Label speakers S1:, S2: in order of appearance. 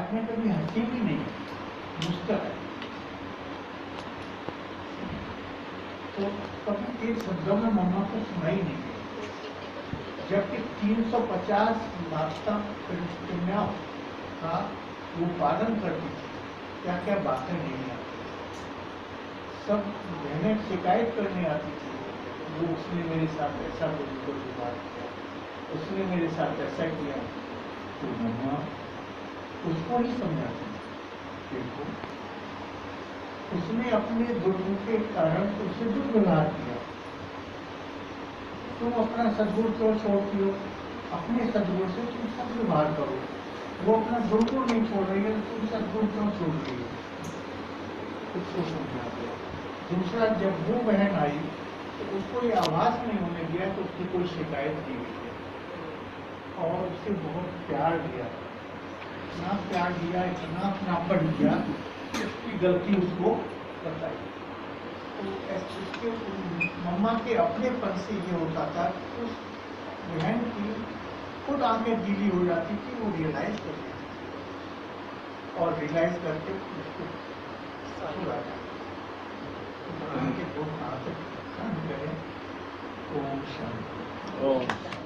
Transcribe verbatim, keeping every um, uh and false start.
S1: आज में कभी हंसी भी नहीं, मुस्कुराए। तो कभी एक शब्दों में मम्मा को सुनाई नहीं गई, जबकि तीन सौ पचास वार्ता कन्याओं का वो पालन करती थी। क्या क्या बातें नहीं आती, सब बहनें शिकायत करने आती थी, वो उसने मेरे साथ ऐसा बिल्कुल बात किया, उसने मेरे साथ ऐसा किया। तो मम्मा उसको ही समझाती थी, देखो उसने अपने दुर्गुण के कारण उसे दुर्व्यवहार किया, तुम अपना सद्गुण क्यों छोड़ती हो? अपने सद्गुण से तुम सद्व्यवहार करो। वो अपना दुर्गुण नहीं छोड़ रही है, तुम सद्गुण क्यों छोड़ रही हो? उसको समझा दिया। दूसरा, जब वो बहन आई तो उसको ये आवाज नहीं होने दिया तो उसकी कोई शिकायत की गई है और उसे बहुत प्यार दिया, इतना प्यार दिया, इतना अपनापन दिया कि उसकी गलती उसको बताई। तो उसके मम्मा के अपनेपन से ये होता था कि उस बहन की खुद आंखें गीली हो जाती थी, वो रियलाइज कर लेती थी और रियलाइज करके उसको सुला जाता। भगवान के दो हाथ काम करें। ओम शांति।